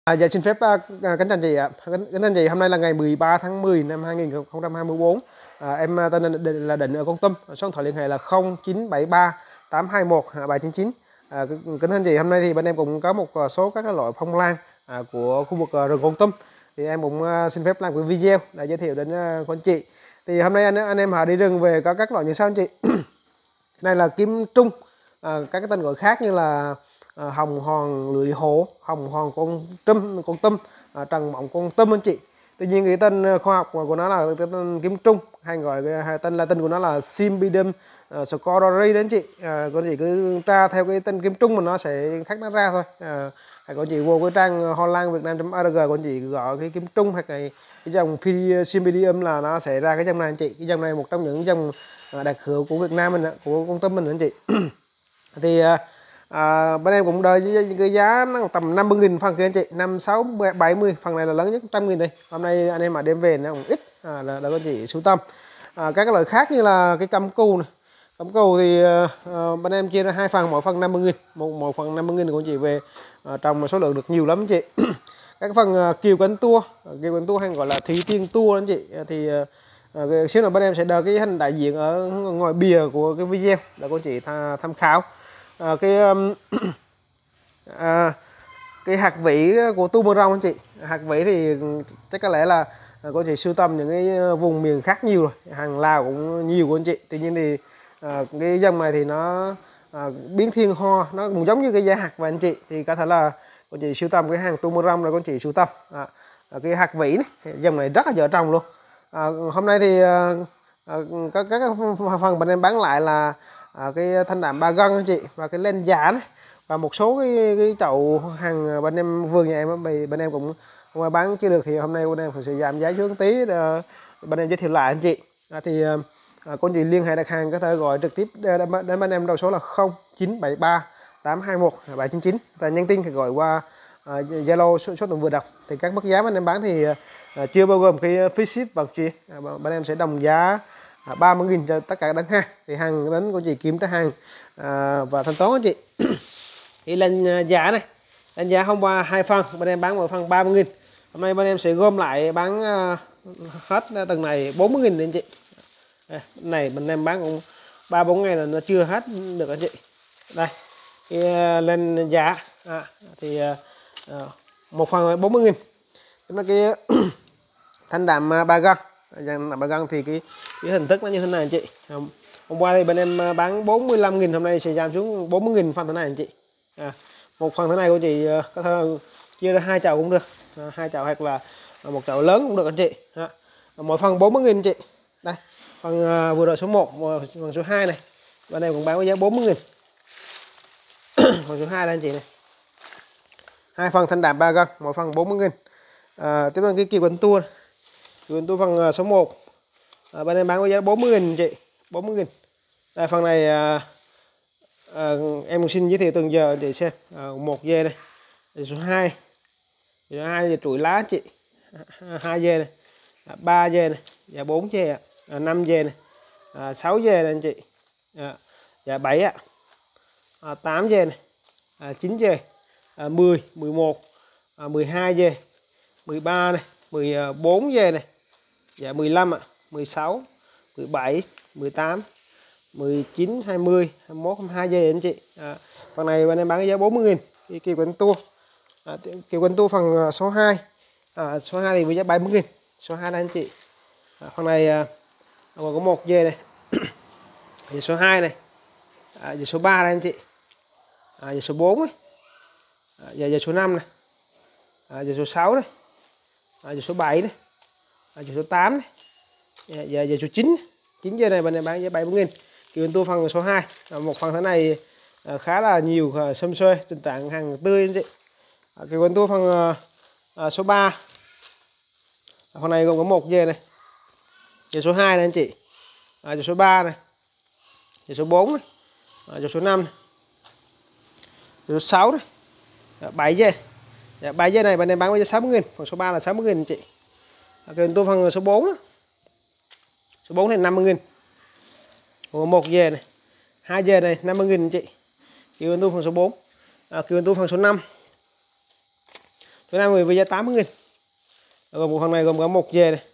Dạ xin phép kính chào chị ạ. Kính thưa chị, hôm nay là ngày 13 tháng 10 năm 2024. Em tên là Định ở Kon Tum. Số điện thoại liên hệ là 0973 821 799. Kính thưa chị, hôm nay thì bên em cũng có một số các loại phong lan của khu vực rừng Kon Tum. Thì em cũng xin phép làm cái video để giới thiệu đến cô anh chị. Thì hôm nay anh em họ đi rừng về có các loại như sau anh chị. Đây là kim trung, các cái tên gọi khác như là hồng hòn lưỡi hổ, hồng hòn con tum, trần mộng con tum anh chị. Tuy nhiên cái tên khoa học của nó là tên kim trung, hay gọi tên Latin của nó là Cymbidium scrotori đấy anh chị. Con chị cứ tra theo cái tên kim trung mà nó sẽ khác nó ra thôi. Hay con chị vô cái trang hoanlangvietnam.org, con chị gọi cái kim trung hoặc cái dòng Cymbidium là nó sẽ ra cái dòng này anh chị. Cái dòng này một trong những dòng đặc hữu của Việt Nam mình, của con tum mình anh chị. Thì bên em cũng đợi cái giá nó tầm 50.000 phần kia anh chị, 5, 6, 70, phần này là lớn nhất 100.000 đây. Hôm nay anh em mà đem về nó cũng ít, là có chị sưu tâm. Các cái loại khác như là cái căm cù này. Căm cù thì bên em chia ra 2 phần, mỗi phần 50.000, một phần 50.000 của chị về trồng số lượng được nhiều lắm anh chị. Các phần kiều cánh tua hay gọi là thủy tiên tua anh chị, thì xíu nữa bên em sẽ đợi cái hình đại diện ở ngoài bìa của cái video để cô chị tham khảo. Cái hạt vĩ của tu mơ rong anh chị. Hạt vĩ thì chắc có lẽ là cô chị sưu tầm những cái vùng miền khác nhiều rồi, hàng Lào cũng nhiều của anh chị. Tuy nhiên thì cái dòng này thì nó biến thiên hoa, nó cũng giống như cái giá hạt vậy anh chị. Thì có thể là cô chị sưu tầm cái hàng tu mơ rong là cô chị sưu tầm cái hạt vĩ này, dòng này rất là dễ trồng luôn. Hôm nay thì các phần bên em bán lại là cái thanh đạm 3 gân anh chị, và cái len giả này, và một số cái chậu hàng bên em vườn nhà em, bên em cũng không bán chưa được thì hôm nay bên em sẽ giảm giá xuống tí để bên em giới thiệu lại anh chị. Thì cô chị liên hệ đặt hàng có thể gọi trực tiếp đến bên em, đầu số là 0973 821 799, và nhắn tin thì gọi qua Zalo số tự vừa đọc. Thì các mức giá bên em bán thì chưa bao gồm cái phí ship vận chuyển. Bên em sẽ đồng giá 30.000 cho tất cả các đơn hàng. Thì hàng đến cô chị kiểm tra hàng và thanh toán anh chị. Thì lên giá này, lên giá hôm qua 2 phần, bên em bán mỗi phần 30.000. Hôm nay bên em sẽ gom lại bán hết từng này 40.000 anh chị. Này bên em bán cũng 3-4 ngày là nó chưa hết được anh chị. Đây cái lên giá thì một phần 40.000. Nó cái thanh đạm 3 găng. Dạng 3 găng thì cái hình thức nó như thế này anh chị. Hôm qua thì bên em bán 45.000, hôm nay sẽ giảm xuống 40.000 phần thế này anh chị. Một phần thế này của chị có thể chia ra 2 chậu cũng được, 2 chậu hoặc là một chậu lớn cũng được anh chị. Mỗi phần 40.000 anh chị. Đây phần vừa rồi số 1, phần số 2 này bên em cũng bán với giá 40.000. Phần số 2 đây anh chị này, 2 phần thanh đạm 3 găng, mỗi phần 40.000. Tiếp theo cái kiều cánh tua phần số 1 bên em bán với giá 40.000 anh chị, 40.000. Đây phần này em xin giới thiệu từng giờ để xem. Một dê đây, số 2 là chuỗi lá chị, 2 dê này, 3 dê này, và 4 dê, 5 dê này, 6 dê này anh chị, và 7 ạ, 8 dê này, 9 dê, 10, 11, 12 dê, 13 này, 14 dê này, và 15 ạ, 16, 17, 18, 19, 20, 21, 22 dê anh chị. Phần này bên em bán với giá 40.000. Cái kiều cánh tua, kiều cánh tua phần số 2, số 2 thì với giá 70.000. Số 2 đây anh chị. Phần này còn có một dê này, dê số 2 này, dê số 3 đây anh chị, dê số 4 này, dê số 5 này, dê số 6 này, dê số 7 này, dê số 8 này, dê số 9. 9 dê này bên em bán giá 70.000. Kiều cánh tua phần số 2, một phần thế này khá là nhiều xum xuê, tình trạng hàng tươi anh chị. Kiều cánh tua phần số 3, phần này gồm có một dê này, dê số 2 này anh chị, dê số 3 này, dê số 4 này, dê số 5 này, dê số 6 này, 7 dê. 7 dê này bên em bán với giá 60.000, phần số 3 là 60.000 anh chị. Kiều cánh tua phần số 4, số 4 thì 50.000. Một dê này, 2 dê này 50.000 anh chị. Kiều cánh tua phần số 4. Kiều cánh tua phần số 5. Số 50 với giá 80.000. Còn một phần này gồm có một dề này.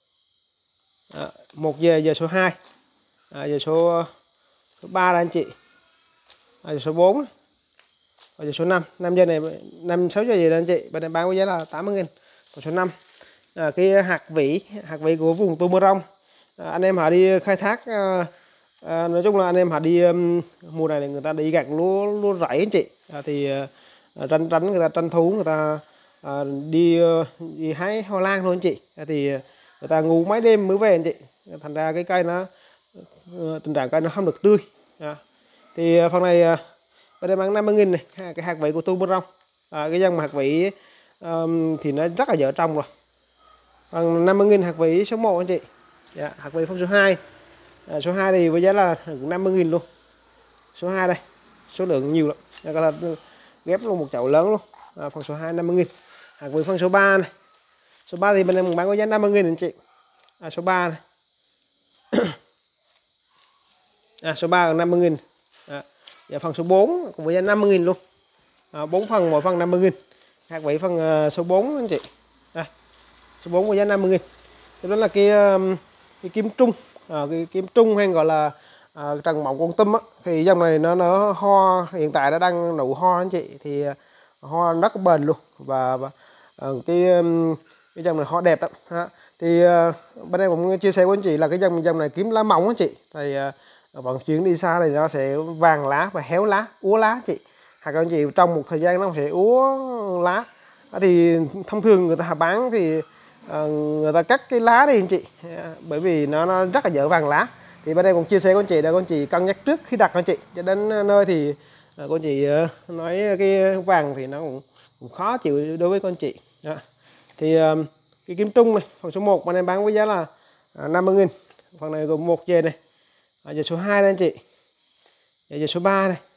Một dề số 2. Dề số 3 đây anh chị. Dề số 4. Và dề số 5. 5 dề này 6 dề gì đây anh chị. Bên này bán với giá là 80.000. Còn số 5. Cái hạt vỉ của vùng Tumorong. Anh em họ đi khai thác, nói chung là anh em họ đi mùa này người ta đi gặt lúa rẫy anh chị, thì tránh người ta tranh thủ người ta đi hái hoa lan thôi anh chị, thì người ta ngủ mấy đêm mới về anh chị, thành ra cái cây nó tình trạng cây nó không được tươi. Thì phần này bên đây bán 50.000 này, cái hạt vỉ của Tumorong. Cái dòng hạt vỉ thì nó rất là dở trồng rồi. Bằng 50.000 hạt vỉ số 1 anh chị. Hạt vỉ phân số 2. Số 2 thì với giá là 50.000 luôn. Số 2 đây, số lượng nhiều lắm. Có thể ghép luôn một chậu lớn luôn. Phần số 2 50.000. Hạt vỉ phân số 3 này. Số 3 thì bên em bán với giá 50.000 anh chị. Số 3 này. Số 3 là 50.000. Và phần số 4 cũng với giá 50.000 luôn. 4 phần, mỗi phần 50.000. Hạt vỉ phần số 4 anh chị. Đây. Số 4 với giá 50.000. Đó là cái kim trung. Cái kim trung hay gọi là trần mộng con tum á, thì dòng này nó nở hoa, hiện tại nó đang nụ hoa anh chị, thì hoa rất bền luôn, và cái dòng này hoa đẹp lắm ha. Thì bên em cũng chia sẻ với anh chị là cái dòng này kiếm lá mỏng anh chị, thì vận chuyển đi xa thì nó sẽ vàng lá và héo lá, úa lá anh chị, hoặc anh chị trong một thời gian nó sẽ úa lá. Thì thông thường người ta bán thì người ta cắt cái lá đi anh chị, bởi vì nó rất là dở vàng lá. Thì bên đây cũng chia sẻ với anh chị để con chị cân nhắc trước khi đặt anh chị, cho đến nơi thì con chị nói cái vàng thì nó cũng khó chịu đối với con chị. Thì cái kim trung này phần số 1 bên em bán với giá là 50.000. Phần này gồm một dề này, dề số 2 đây anh chị, dề số 3 này,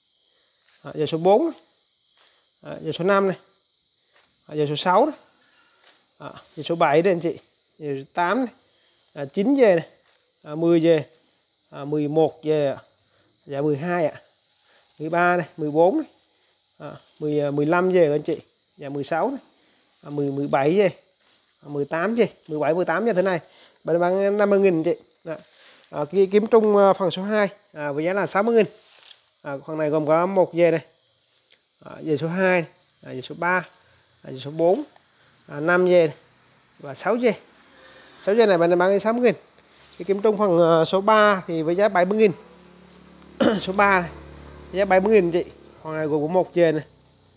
dề số 4 này, dề số 5 này, dề số 6 này, dề số 7 đây anh chị, dề số 8 này, 9 dề này, 10 dề, 11 dề, 12 ạ, 13 này, 14 này, 15 dề anh chị, 16 này, 17 dề, 18 dề, 17 18 như thế này. Bên bán 50.000 anh chị. Cái kiếm trung phần số 2 với giá là 60.000. Phần này gồm có một dề này, dề số 2 này, dề số 3, dề số 4, 5 dề này, và 6 dề. 6 dề này bên bán 60.000. Cái kiếm trung phần số 3 thì với giá 70.000. Số 3 này với giá 70.000 chị. Phần này gồm có một dề này,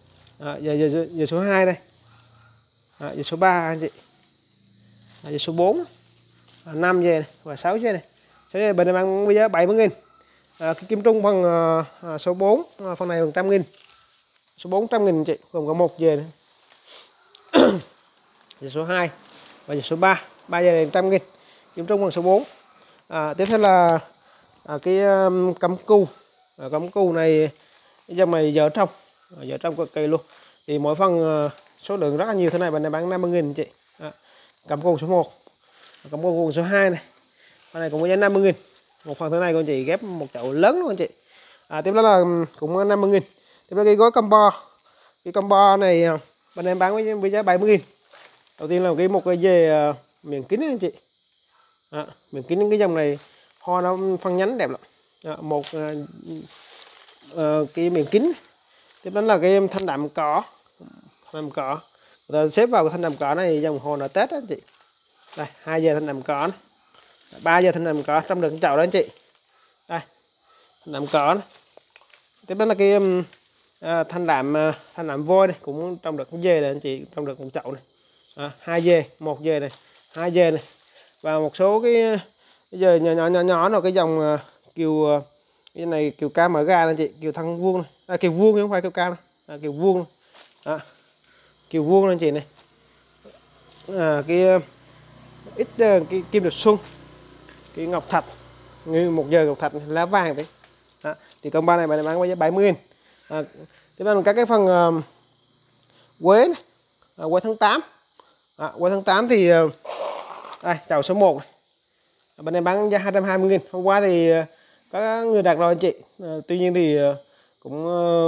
dề số 2 đây, dề số 3 anh chị, dề số 4, 5 dề này, và 6 dề này. 6 dề bên này bán với giá 70.000. Cái kim trung phần số 4, phần này 100.000. Số 400.000 chị, gồm có một dề này. Dề số 2 và dề số 3, 3 dề này 100.000. Kim trung phần số 4. Tiếp theo là cái cắm cu. Cắm cu này, cái dòng này dở trong cực kỳ luôn. Thì mỗi phần số lượng rất là nhiều thế này, bên này bán 50.000 chị. Cắm cu số 1, cắm cu số 2 này, phần này cũng có giá 50.000. Một phần thế này con chị ghép một chậu lớn luôn anh chị. Tiếp đó là cũng 50.000. Tiếp đó cái gói combo. Cái combo này bên em bán với giá 70.000. Đầu tiên là một cái dề miếng kính anh chị. Miếng kính cái dòng này hoa nó phân nhánh đẹp lắm. Một cái miếng kính. Tiếp đó là cái thanh đạm cỏ. Thanh đạm cỏ. Người ta xếp vào cái thanh đạm cỏ này dòng hoa nở Tết đó anh chị. Đây, 2 dề thanh đạm cỏ này. 3 dề thanh đạm cỏ trong được chậu đó anh chị. Đây, thanh đạm cỏ này. Tiếp đó là cái thanh đạm vôi này, cũng trong được cái dề này anh chị, trong được một chậu này. 2 dề, 1 dề này, 2 dề này. Và một số cái dề nhỏ rồi, cái dòng kiều, cái này kiều cam ở ga anh chị, kiều thân vuông này. Kiều vuông chứ không phải kiều cam này. Kiều vuông. Kiều vuông anh chị này. Cái ít cái kim được xuân, cái ngọc thạch, một giờ ngọc thạch lá vàng đấy. Thì combo này bạn bán với giá 70.000. Tiếp theo là các cái phần quế này, quế tháng 8. Quế tháng 8 thì đây, chậu số 1 này. Bên em bán giá 220.000. Hôm qua thì có người đặt rồi anh chị. Tuy nhiên thì cũng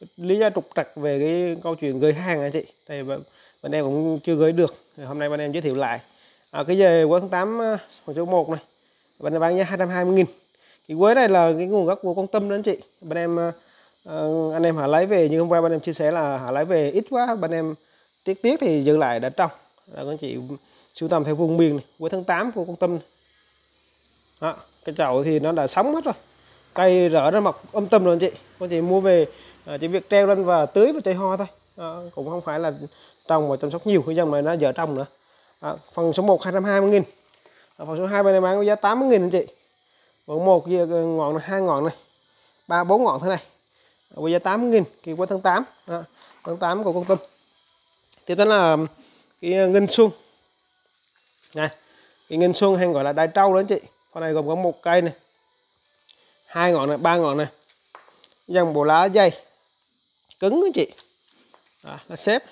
lý do trục trặc về cái câu chuyện gửi hàng anh chị, thì bên em cũng chưa gửi được, thì hôm nay bên em giới thiệu lại. Cái dây quế tháng 8 phần số 1 này bên em bán giá 220.000. Cái quế này là cái nguồn gốc của con Tâm đó anh chị. Bên em anh em họ lấy về, như hôm qua bên em chia sẻ là họ lấy về ít quá, bên em tiếc thì giữ lại để trong. Là anh chị sưu tầm theo vùng miền này, quế tháng 8 của con Tâm này. Đó, cái chậu thì nó đã sống hết rồi, cây rỡ ra mọc tùm rồi anh chị. Anh chị mua về chỉ việc treo lên và tưới và chơi hoa thôi. Cũng không phải là trồng và chăm sóc nhiều, cái dòng này nó dở trồng nữa. Phần số 1 220.000. Phần số 2 bên này bán với giá 80.000 anh chị. Phần 1 ngọn này, 2 ngọn này, 3 4 ngọn thế này với giá 80.000. Cái quế tháng 8, tháng 8 của con Tâm. Tiếp đến là cái ngân xuân này, cái ngân xuân hay gọi là đai trâu đó anh chị. Con này gồm có một cây này, 2 ngọn này, 3 ngọn này, dòng bộ lá dày cứng anh chị. Là xếp.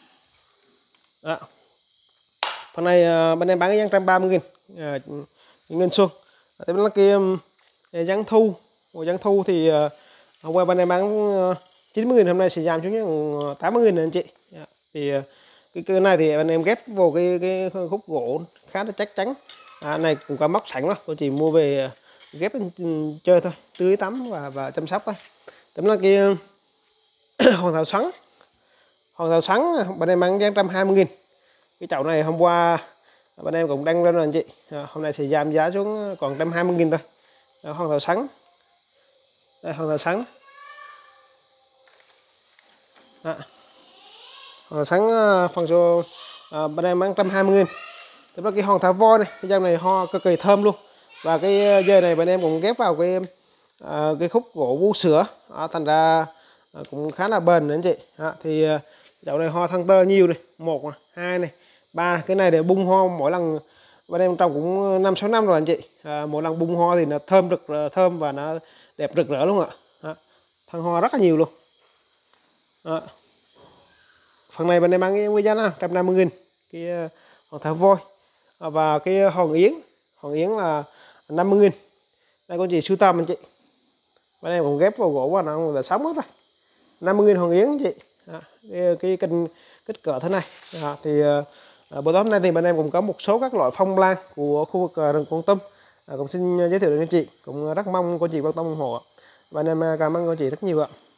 Phần này bên em bán cái giá 130.000 ngân xuân. Tiếp đến là cái giáng thu. Giáng thu thì hôm qua bên em bán 90.000, hôm nay sẽ giảm xuống 80.000 anh chị. Thì cái này thì bên em ghép vô cái khúc gỗ khá là chắc chắn. Này cũng có móc sẵn đó, tôi chỉ mua về ghép lên chơi thôi, tưới tắm và chăm sóc thôi. Tấm là cái hoàng thảo xoắn. Hoàng thảo xoắn bên em bán giá 120.000. Cái chậu này hôm qua bên em cũng đăng lên rồi anh chị. Hôm nay sẽ giảm giá xuống còn 120.000 thôi. Hoàng thảo xoắn. Đây, hoàng thảo xoắn. Hoàng thảo xoắn phần số bên em bán 120.000. Tiếp là cái hoàng thảo voi này, cái dòng này hoa cực kỳ thơm luôn. Và cái dây này bên em cũng ghép vào cái khúc gỗ vú sữa, thành ra cũng khá là bền anh chị. Thì dạo này hoa thân tơ nhiều này, 1 này, 2 này, 3 này. Cái này để bung hoa mỗi lần bên em trồng cũng 5-6 năm rồi anh chị. Mỗi lần bung hoa thì nó thơm thơm và nó đẹp rực rỡ luôn ạ. Thân hoa rất là nhiều luôn. Phần này bên em bán với giá là 150.000 cái hoàng thảo voi. Và cái hòn yến là 50.000. Đây con chị sưu tầm anh chị. Bên em cũng ghép vào gỗ và nó là sống hết rồi. 50.000 hòn yến anh chị. Cái kích cỡ thế này. Thì buổi tối hôm nay thì bên em cũng có một số các loại phong lan của khu vực rừng Kon Tum. Cũng xin giới thiệu đến anh chị. Cũng rất mong cô chị quan tâm ủng hộ. Và em cảm ơn cô chị rất nhiều ạ.